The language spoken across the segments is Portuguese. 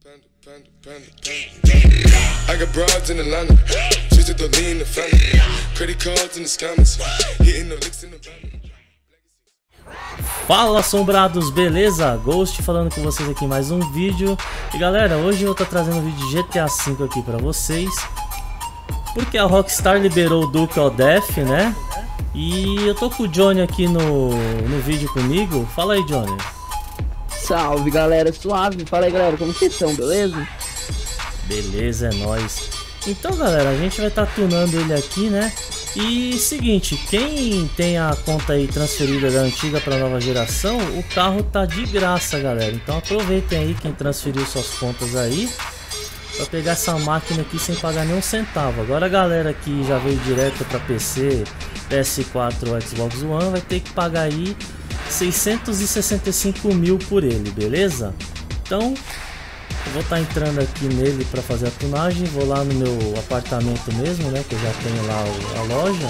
I got broads in Atlanta, just to lean the family, credit cards in the scammers, hitting the licks in the van. Fala assombrados, beleza? Ghost falando com vocês aqui em mais um vídeo. E galera, hoje eu tô trazendo um vídeo de GTA V aqui pra vocês, porque a Rockstar liberou o Duke of Death, né? E eu tô com o Johnny aqui no vídeo comigo. Fala aí, Johnny. Salve galera, suave. Fala aí galera, como vocês estão, beleza? Beleza, é nóis. Então galera, a gente vai estar tunando ele aqui, né? E seguinte, quem tem a conta aí transferida da antiga para nova geração, o carro tá de graça, galera. Então aproveitem aí quem transferiu suas contas aí para pegar essa máquina aqui sem pagar nenhum centavo. Agora a galera que já veio direto para PC, PS4 ou Xbox One vai ter que pagar aí 665 mil por ele, beleza? Então eu vou estar entrando aqui nele para fazer a tunagem. Vou lá no meu apartamento mesmo, né? Que eu já tenho lá a loja.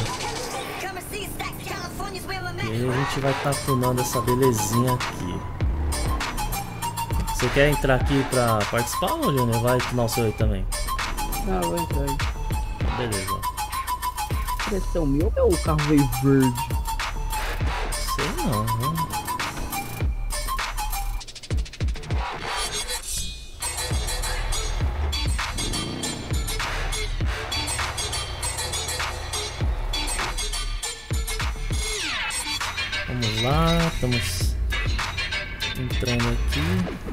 E aí a gente vai estar tunando essa belezinha aqui. Você quer entrar aqui para participar, ou Júnior? Vai tunar o seu aí também? Ah, vou entrar aí. Então, beleza. Pressão meu ou o carro veio verde? Sei não, né? Vamos lá, estamos entrando aqui.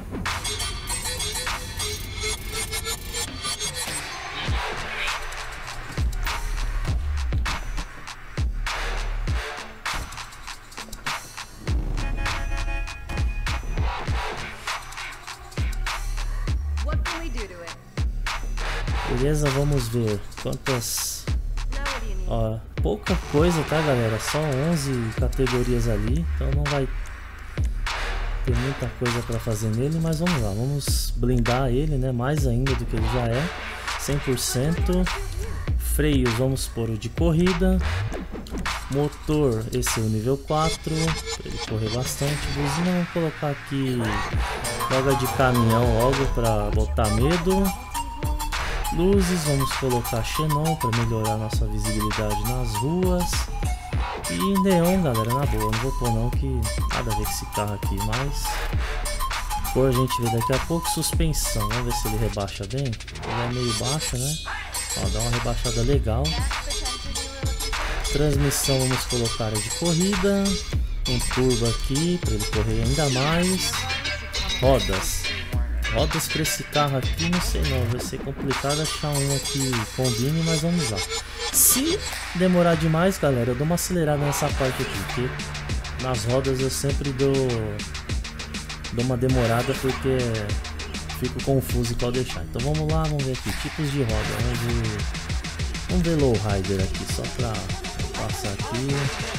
Beleza, vamos ver quantas. Ó, pouca coisa, tá galera? Só 11 categorias ali, então não vai ter muita coisa para fazer nele, mas vamos lá, vamos blindar ele, né? Mais ainda do que ele já é. 100%. Freios, vamos pôr o de corrida. Motor, esse é o nível 4, para ele correr bastante. Buzina, vamos colocar aqui droga de caminhão logo para botar medo. Luzes, vamos colocar xenon para melhorar nossa visibilidade nas ruas. E neon, galera, na boa, não vou pôr não, que nada a ver com esse carro aqui, mas cor a gente vê daqui a pouco. Suspensão, vamos ver se ele rebaixa bem. Ele é meio baixo, né? Ó, dá uma rebaixada legal. Transmissão, vamos colocar a de corrida. Um turbo aqui para ele correr ainda mais. Rodas para esse carro aqui, não sei não, vai ser complicado achar um que combine, mas vamos lá. Se demorar demais, galera, eu dou uma acelerada nessa parte aqui, porque nas rodas eu sempre dou uma demorada, porque fico confuso qual deixar. Então vamos lá, vamos ver aqui, tipos de roda, vamos ver low rider aqui, só pra passar aqui.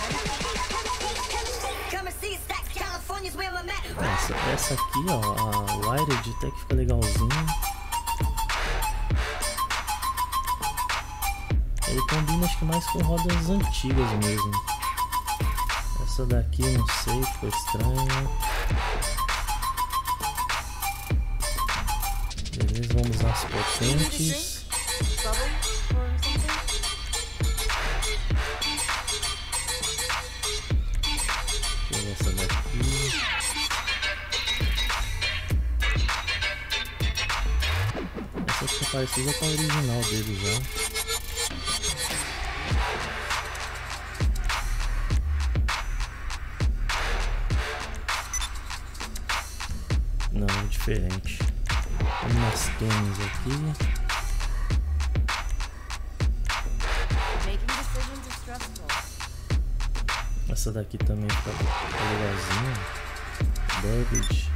Nossa, essa aqui, ó, a Wired até que fica legalzinho. Ele combina acho que mais com rodas antigas mesmo. Essa daqui não sei, ficou estranha. Beleza, vamos usar as potentes. Deixa eu ver essa daqui. Essa que é parecida com a original dele já. Não, é diferente. Tem umas tênis aqui. Essa daqui também fica legalzinha. Baggage.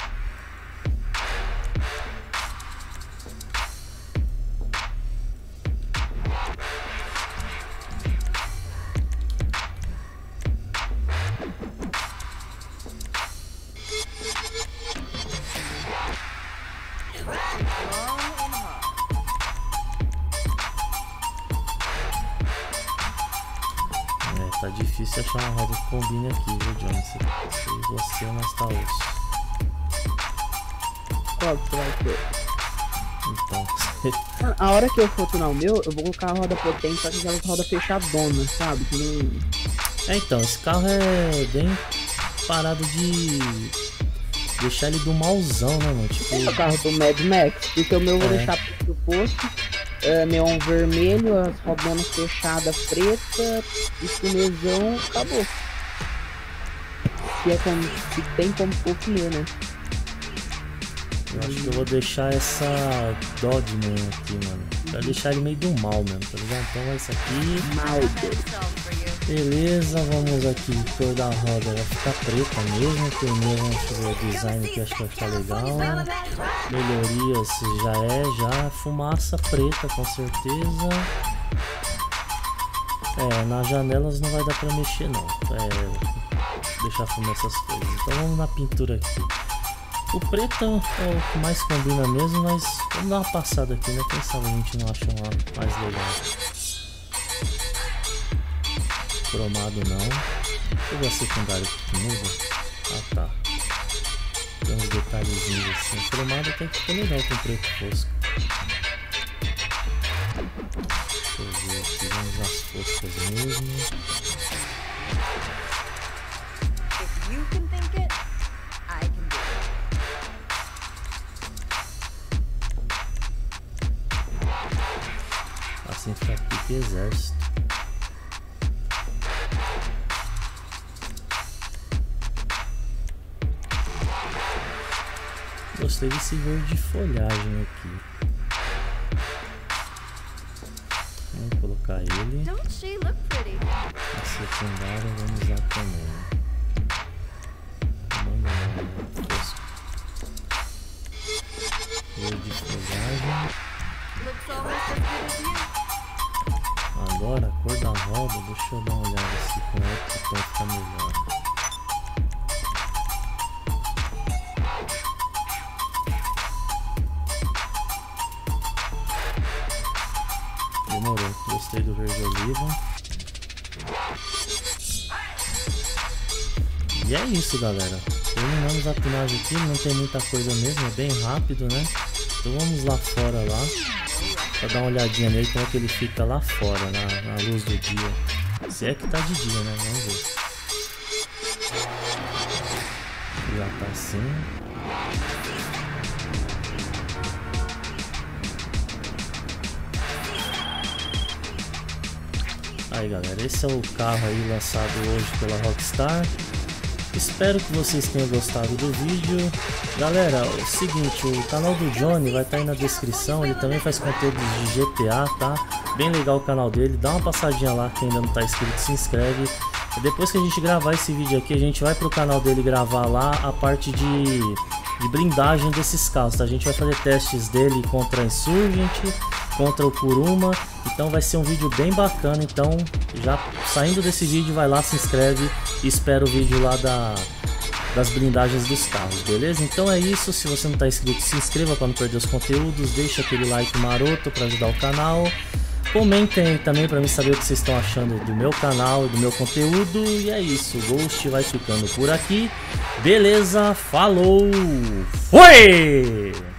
Tá difícil achar uma roda que combine aqui, viu, John? Sei você, mas tá osso. top, você vai ter. Então, A hora que eu for tunar o meu, eu vou colocar a roda potente, só que aquela roda fechadona, sabe? Que não... então, esse carro é bem parado de deixar ele do malzão, né, mano? Tipo... É o carro do Mad Max, porque o meu eu vou deixar pro posto, neon vermelho, as rodonas fechadas preta, espumezão, acabou. Que é como, que tem como fumê, né? Eu acho que eu vou deixar essa Dogman aqui, mano. Pra deixar ele meio do mal mesmo, tá ligado? Então vai isso aqui. Mal. Beleza, vamos aqui. Cor da roda vai ficar preta mesmo. Primeiro vamos fazer o design que acho que vai ficar legal. Melhorias já. Fumaça preta com certeza. Nas janelas não vai dar pra mexer não. Deixar fumar essas coisas. Então vamos na pintura aqui. O preto é o que mais combina mesmo, mas vamos dar uma passada aqui, né? Quem sabe a gente não acha uma mais legal. Cromado não. Deixa eu ver a secundária que muda. Ah tá. Tem uns detalhezinhos assim. Cromado até que ficou legal com preto fosco. Deixa eu ver aqui, vamos nas foscas mesmo. Assim fica pique exército. Gostei desse verde folhagem aqui. Vamos colocar ele. A secundária vamos usar também. Verde folhagem. Agora a cor da roda, deixa eu dar uma olhada se com outro tom fica melhor. Demorou, gostei do verde oliva. E é isso, galera. Terminamos a tunagem aqui, não tem muita coisa mesmo, é bem rápido, né? Então vamos lá fora lá. Pra dar uma olhadinha nele como é que ele fica lá fora, na luz do dia. Se é que tá de dia, né? Vamos ver. Já tá assim. Aí galera, esse é o carro aí lançado hoje pela Rockstar. Espero que vocês tenham gostado do vídeo. Galera, é o seguinte, o canal do Johnny vai estar aí na descrição. Ele também faz conteúdo de GTA, tá? Bem legal o canal dele. Dá uma passadinha lá, quem ainda não está inscrito, se inscreve. E depois que a gente gravar esse vídeo aqui, a gente vai pro canal dele gravar lá a parte de blindagem desses carros, tá? A gente vai fazer testes dele contra a Insurgent, contra o Kuruma. Então vai ser um vídeo bem bacana. Então já saindo desse vídeo, vai lá, se inscreve e espera o vídeo lá das blindagens dos carros, beleza? Então é isso, se você não está inscrito, se inscreva para não perder os conteúdos, deixa aquele like maroto para ajudar o canal. Comentem aí também para mim saber o que vocês estão achando do meu canal e do meu conteúdo. E é isso, o Ghost vai ficando por aqui. Beleza, falou, foi!